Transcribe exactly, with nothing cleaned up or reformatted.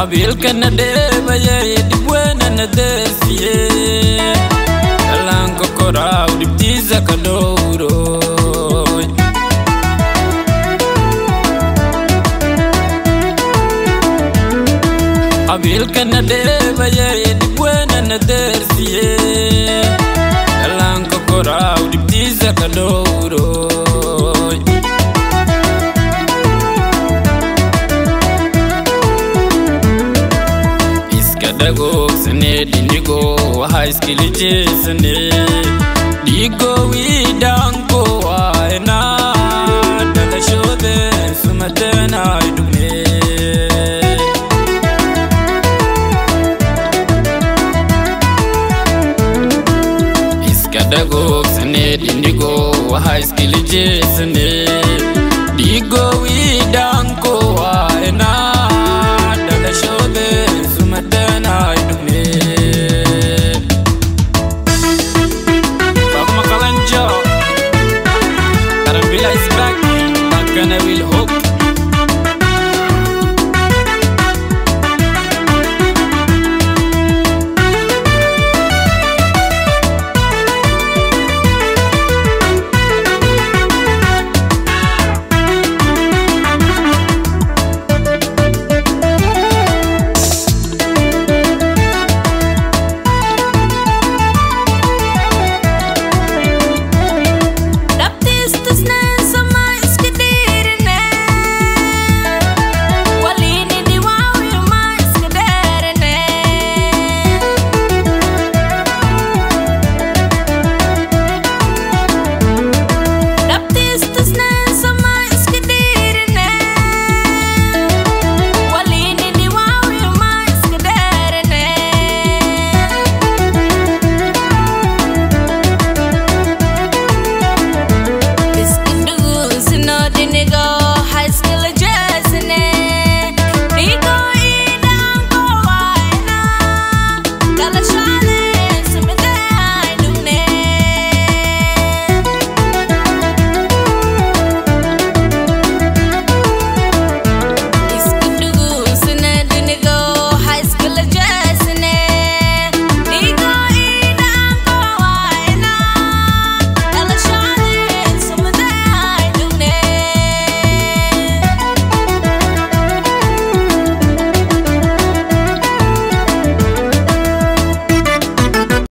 Abil kana deba ye dibwena na desiye Alanko kora udiptiza kadoro Abil kana deba ye dibwena na desiye Alanko kora udiptiza kadoro Dago sene dinigo high skill sene digo wi dango waena daga shode sumatena idune iska dago sene dinigo high skill sene